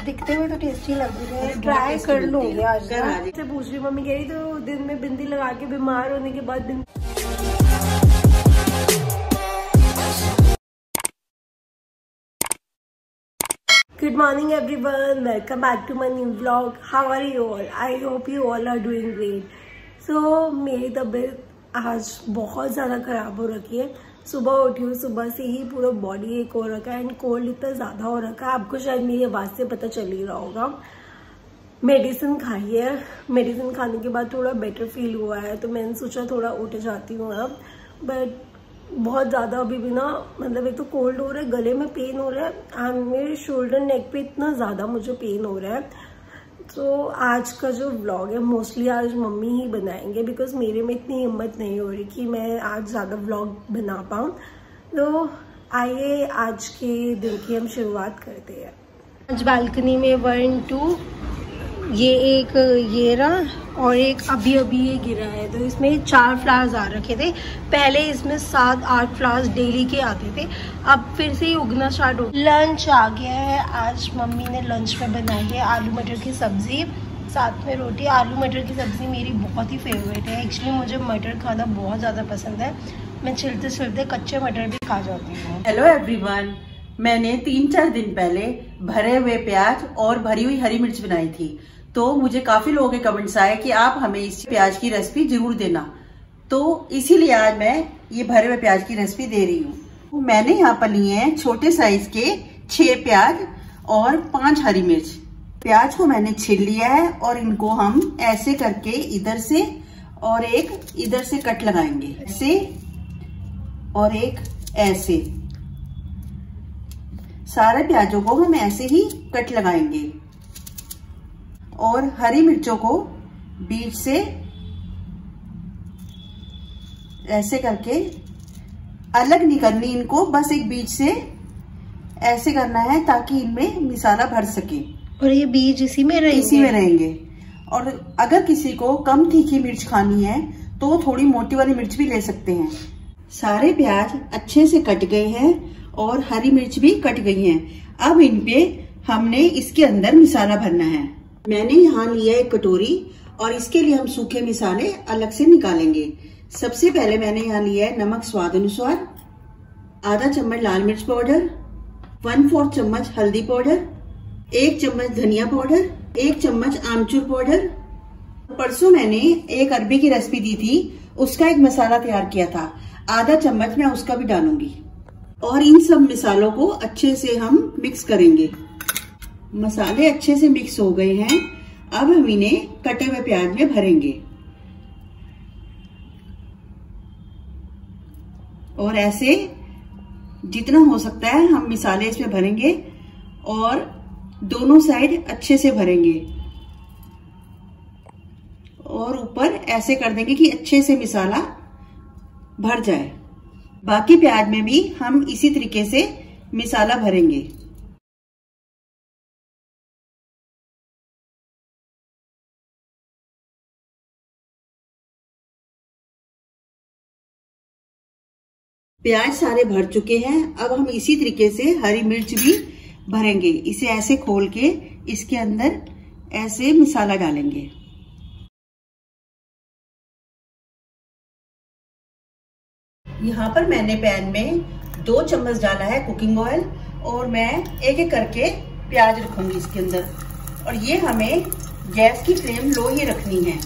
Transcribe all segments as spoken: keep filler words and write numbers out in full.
दिखते हुए तो टेस्टी लग रहे हैं, ट्राई कर लूंगी आज। से पूछ रही मम्मी कह रही तो दिन में बिंदी लगा के बीमार होने के बाद बिंदी। Good morning everyone, welcome back to my new vlog. How are you all? I hope you all are doing great. So मेरी तबीयत आज बहुत ज़्यादा ख़राब हो रखी है। सुबह उठी हूँ, सुबह से ही पूरा बॉडी एक हो रखा है एंड कोल्ड इतना ज़्यादा हो रखा है, आपको शायद मेरी आवाज़ से पता चल ही रहा होगा। मेडिसिन खाई है, मेडिसिन खाने के बाद थोड़ा बेटर फील हुआ है तो मैंने सोचा थोड़ा उठ जाती हूँ अब, बट बहुत ज़्यादा अभी भी ना, मतलब एक तो कोल्ड हो रहा है, गले में पेन हो रहा है एंड मेरे शोल्डर नेक पे इतना ज़्यादा मुझे पेन हो रहा है। तो आज का जो व्लॉग है मोस्टली आज मम्मी ही बनाएंगे, बिकॉज मेरे में इतनी हिम्मत नहीं हो रही कि मैं आज ज़्यादा व्लॉग बना पाऊँ। तो आइए आज के दिन की हम शुरुआत करते हैं। आज बालकनी में वन टू ये एक ये रहा और एक अभी अभी ये गिरा है, तो इसमें चार फ्लावर्स आ रखे थे। पहले इसमें सात आठ फ्लावर्स डेली के आते थे, अब फिर से ही उगना स्टार्ट हो। लंच आ गया है, आज मम्मी ने लंच में बनाई है आलू मटर की सब्जी, साथ में रोटी। आलू मटर की सब्जी मेरी बहुत ही फेवरेट है, एक्चुअली मुझे मटर खाना बहुत ज़्यादा पसंद है। मैं छिलते छिलते कच्चे मटर भी खा जाती हूँ। हेलो एवरीवन, मैंने तीन चार दिन पहले भरे हुए प्याज और भरी हुई हरी मिर्च बनाई थी, तो मुझे काफी लोगों के कमेंट्स आए कि आप हमें इस प्याज की रेसिपी जरूर देना, तो इसीलिए आज मैं ये भरे हुए प्याज की रेसिपी दे रही हूँ। मैंने यहाँ पर लिए हैं छोटे साइज के छह प्याज और पांच हरी मिर्च। प्याज को मैंने छील लिया है और इनको हम ऐसे करके इधर से और एक इधर से कट लगाएंगे, ऐसे और एक ऐसे। सारे प्याजों को हम ऐसे ही कट लगाएंगे और हरी मिर्चों को बीच से ऐसे करके अलग नहीं करनी इनको, बस एक बीच से ऐसे करना है ताकि इनमें मसाला भर सके। और ये बीज इसी में रहेंगे? इसी में रहेंगे। और अगर किसी को कम तीखी मिर्च खानी है तो थोड़ी मोटी वाली मिर्च भी ले सकते हैं। सारे प्याज अच्छे से कट गए हैं और हरी मिर्च भी कट गई हैं। अब इन पे हमने इसके अंदर मसाला भरना है। मैंने यहाँ लिया एक कटोरी और इसके लिए हम सूखे मसाले अलग से निकालेंगे। सबसे पहले मैंने यहाँ लिया है नमक स्वाद अनुसार, आधा चम्मच लाल मिर्च पाउडर, वन फोर्थ चम्मच हल्दी पाउडर, एक चम्मच धनिया पाउडर, एक चम्मच आमचूर पाउडर। परसों मैंने एक अरबी की रेसिपी दी थी, उसका एक मसाला तैयार किया था, आधा चम्मच मैं उसका भी डालूंगी। और इन सब मसालों को अच्छे से हम मिक्स करेंगे। मसाले अच्छे से मिक्स हो गए हैं, अब हम इन्हें कटे हुए प्याज में भरेंगे और ऐसे जितना हो सकता है हम मसाले इसमें भरेंगे और दोनों साइड अच्छे से भरेंगे और ऊपर ऐसे कर देंगे कि अच्छे से मसाला भर जाए। बाकी प्याज में भी हम इसी तरीके से मसाला भरेंगे। प्याज सारे भर चुके हैं, अब हम इसी तरीके से हरी मिर्च भी भरेंगे। इसे ऐसे खोल के इसके अंदर ऐसे मसाला डालेंगे। यहाँ पर मैंने पैन में दो चम्मच डाला है कुकिंग ऑयल और मैं एक एक करके प्याज रखूंगी इसके अंदर। और ये हमें गैस की फ्लेम लो ही रखनी है,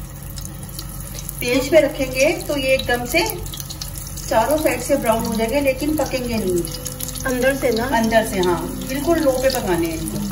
तेज पे रखेंगे तो ये एकदम से चारों साइड से ब्राउन हो जाएंगे, लेकिन पकेंगे नहीं अंदर से ना, अंदर से। हाँ, बिल्कुल लो पे पकाने हैं इनको।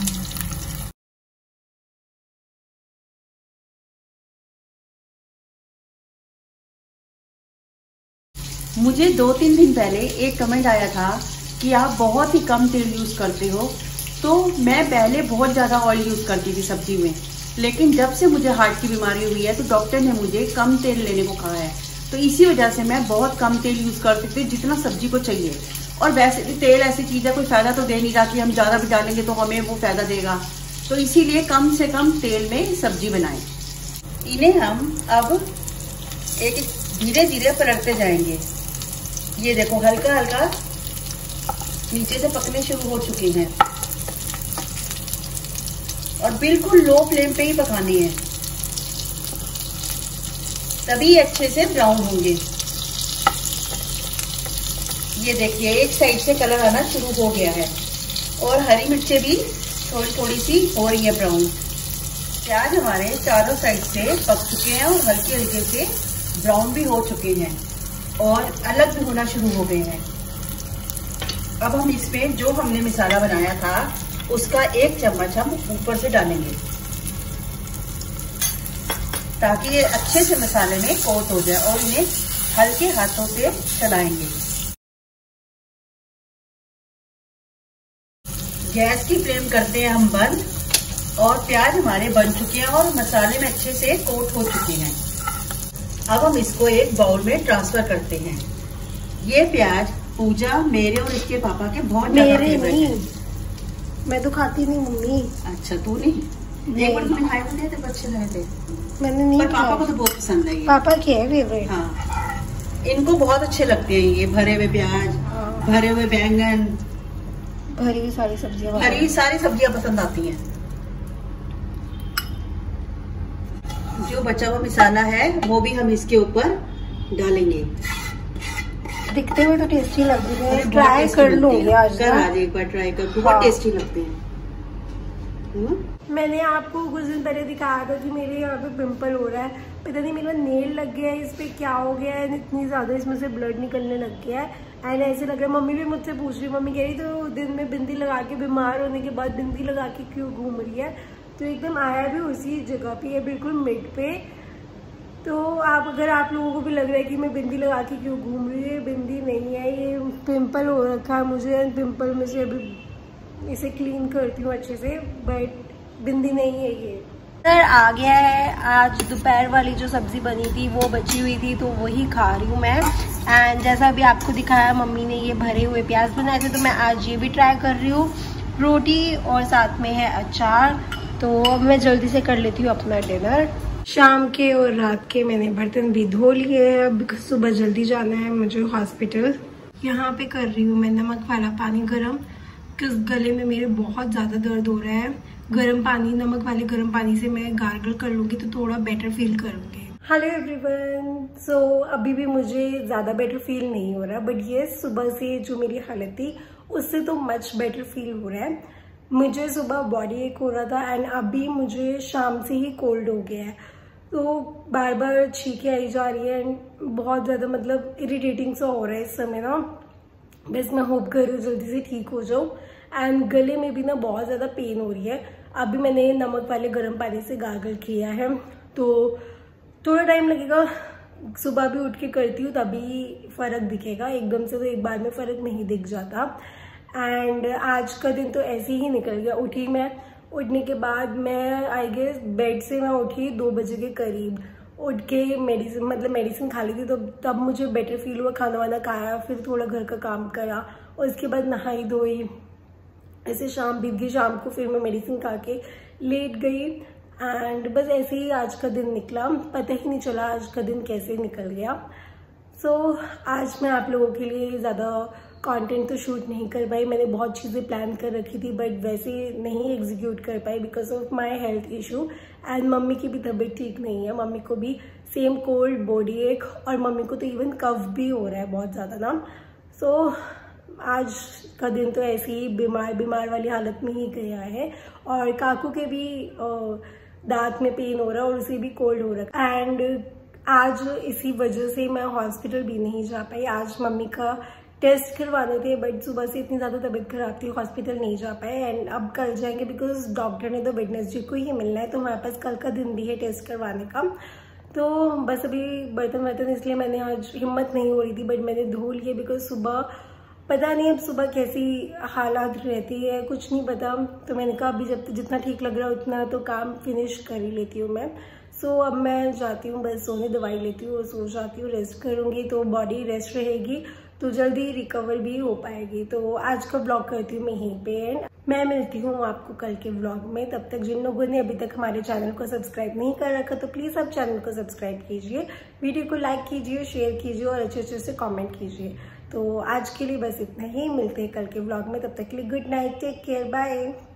मुझे दो तीन दिन पहले एक कमेंट आया था कि आप बहुत ही कम तेल यूज करते हो, तो मैं पहले बहुत ज्यादा ऑयल यूज करती थी सब्जी में, लेकिन जब से मुझे हार्ट की बीमारी हुई है तो डॉक्टर ने मुझे कम तेल लेने को कहा है, तो इसी वजह से मैं बहुत कम तेल यूज करती थी जितना सब्जी को चाहिए। और वैसे भी तेल ऐसी चीज है कोई फायदा तो दे नहीं रहा कि हम ज्यादा भी डालेंगे तो हमें वो फायदा देगा, तो इसीलिए कम से कम तेल में सब्जी बनाएं। इन्हें हम अब एक धीरे धीरे पलटते जाएंगे। ये देखो हल्का हल्का नीचे से पकने शुरू हो चुके हैं। और बिल्कुल लो फ्लेम पे ही पकाने हैं, तभी अच्छे से ब्राउन होंगे। ये देखिए एक साइड से कलर आना शुरू हो गया है और हरी मिर्चें भी थोड़ी थोड़ी सी हो रही है ब्राउन। प्याज हमारे चारों साइड से पक चुके हैं और हल्के हल्के से ब्राउन भी हो चुके हैं और अलग भी होना शुरू हो गए हैं। अब हम इसमें जो हमने मसाला बनाया था उसका एक चम्मच हम ऊपर से डालेंगे, ताकि ये अच्छे से मसाले में कोट हो जाए, और इन्हें हल्के हाथों से चलाएंगे। गैस की फ्लेम करते हैं हम बंद, और प्याज हमारे बन चुके हैं और मसाले में अच्छे से कोट हो चुके हैं। अब हम इसको एक बाउल में ट्रांसफर करते हैं। ये प्याज पूजा, मेरे और इसके पापा के बहुत ज्यादा फेवरेट है। मैं तो खाती नहीं मम्मी। अच्छा तू नहीं, नहीं। एक बार तुमने खाए थे तो अच्छे लगे थे। मैंने नहीं, पर पापा को तो बहुत पसंद है ये। पापा के है फेवरेट। हाँ, इनको बहुत अच्छे लगते हैं ये भरे हुए प्याज, हाँ। भरे हुए बैंगन, भरी हुई सारी सब्जियां, भरी हुई सारी सब्जियां पसंद आती हैं। जो बचा हुआ मसाला है वो भी हम इसके ऊपर डालेंगे। दिखते हुए तो टेस्टी लग रही है, ट्राई कर लूंगी आज। आज एक बार ट्राई कर, बहुत हाँ। टेस्टी लगते हैं। मैंने आपको कुछ दिन पहले दिखाया था कि मेरे यहाँ पे पिंपल हो रहा है, पता नहीं मेरा नेल लग गया है, इस पे क्या हो गया है, इतनी ज्यादा इसमें से ब्लड निकलने लग गया है। एंड ऐसे लग रहा है, मम्मी भी मुझसे पूछ रही, मम्मी कह रही तो दिन में बिंदी लगा के, बीमार होने के बाद बिंदी लगा के क्यों घूम रही है। तो एकदम आया भी उसी जगह पे है, बिल्कुल मिड पे। तो आप अगर आप लोगों को भी लग रहा है कि मैं बिंदी लगा के क्यों घूम रही है, बिंदी नहीं है, ये पिंपल हो रखा है मुझे। पिंपल में से अभी इसे क्लीन करती हूँ अच्छे से, बट बिंदी नहीं है ये। सर आ गया है। आज दोपहर वाली जो सब्जी बनी थी वो बची हुई थी, तो वही खा रही हूँ मैं। एंड जैसा अभी आपको दिखाया, मम्मी ने ये भरे हुए प्याज बनाए थे, तो मैं आज ये भी ट्राई कर रही हूँ। रोटी और साथ में है अचार। तो अब मैं जल्दी से कर लेती हूँ अपना डिनर। शाम के और रात के मैंने बर्तन भी धो लिए हैं, अब सुबह जल्दी जाना है मुझे हॉस्पिटल। यहाँ पे कर रही हूँ मैं नमक वाला पानी गरम, क्योंकि गले में मेरे बहुत ज़्यादा दर्द हो रहा है। गर्म पानी, नमक वाले गर्म पानी से मैं गार्गल कर लूँगी तो थोड़ा बेटर फील करूँगी। Hello everyone. सो अभी भी मुझे ज़्यादा बेटर फील नहीं हो रहा, बट ये सुबह से जो मेरी हालत थी उससे तो मच बेटर फील हो रहा है। मुझे सुबह बॉडी एक हो रहा था एंड अभी मुझे शाम से ही कोल्ड हो गया है, तो बार बार छींकें आई जा रही है एंड बहुत ज़्यादा मतलब इरिटेटिंग सा हो रहा है इस समय ना। बस मैं होप कर रही हूँ जल्दी से ठीक हो जाऊँ। एंड गले में भी ना बहुत ज़्यादा पेन हो रही है। अभी मैंने नमक वाले गर्म पानी से गार्गल किया है, तो थोड़ा टाइम लगेगा, सुबह भी उठ के करती हूँ तभी फ़र्क दिखेगा, एकदम से तो एक बार में फ़र्क नहीं दिख जाता। एंड आज का दिन तो ऐसे ही निकल गया। उठी मैं, उठने के बाद मैं आई गेस बेड से मैं उठी दो बजे के करीब। उठ के मेडिसिन मतलब मेडिसिन खा ली थी, तो तब मुझे बेटर फील हुआ। खाना वाना खाया, फिर थोड़ा घर का काम करा और उसके बाद नहाई धोई, ऐसे शाम बीत गई। शाम को फिर मैं मेडिसिन खा के लेट गई एंड बस ऐसे ही आज का दिन निकला। पता ही नहीं चला आज का दिन कैसे निकल गया। सो so, आज मैं आप लोगों के लिए ज़्यादा कंटेंट तो शूट नहीं कर पाई। मैंने बहुत चीज़ें प्लान कर रखी थी, बट वैसे नहीं एग्जीक्यूट कर पाई because of my health issue. And mummy की भी तबीयत ठीक नहीं है, मम्मी को भी सेम कोल्ड, बॉडी एक, और मम्मी को तो इवन कफ भी हो रहा है बहुत ज़्यादा ना। सो so, आज का दिन तो ऐसे ही बीमार बीमार वाली हालत में ही गया है। और काकू के भी दांत में पेन हो रहा है और उसे भी कोल्ड हो रहा है। एंड आज इसी वजह से मैं हॉस्पिटल भी नहीं जा पाई। आज मम्मी का टेस्ट करवाने थे, बट सुबह से इतनी ज़्यादा तबीयत खराब थी, हॉस्पिटल नहीं जा पाए। एंड अब कल जाएंगे बिकॉज डॉक्टर ने तो वेडनेसडे को ही मिलना है, तो हमारे पास कल का दिन भी है टेस्ट करवाने का। तो बस अभी बर्तन वर्तन इसलिए मैंने आज हिम्मत नहीं हो रही थी, बट मैंने धो लिए बिकॉज सुबह पता नहीं अब सुबह कैसी हालात रहती है, कुछ नहीं पता। तो मैंने कहा अभी जब जितना ठीक लग रहा है उतना तो काम फिनिश कर ही लेती हूँ मैं। सो so, अब मैं जाती हूँ बस सोने, दवाई लेती हूँ और सो जाती हूँ। रेस्ट करूँगी तो बॉडी रेस्ट रहेगी तो जल्दी रिकवर भी हो पाएगी। तो आज का ब्लॉग करती हूँ मैं यहीं पे एंड मैं मिलती हूँ आपको कल के व्लॉग में। तब तक जिन लोगों ने अभी तक हमारे चैनल को सब्सक्राइब नहीं कर रखा तो प्लीज़ आप चैनल को सब्सक्राइब कीजिए, वीडियो को लाइक कीजिए, शेयर कीजिए और अच्छे अच्छे से कमेंट कीजिए। तो आज के लिए बस इतना ही, मिलते हैं कल के व्लॉग में। तब तक के लिए good night, take care, bye.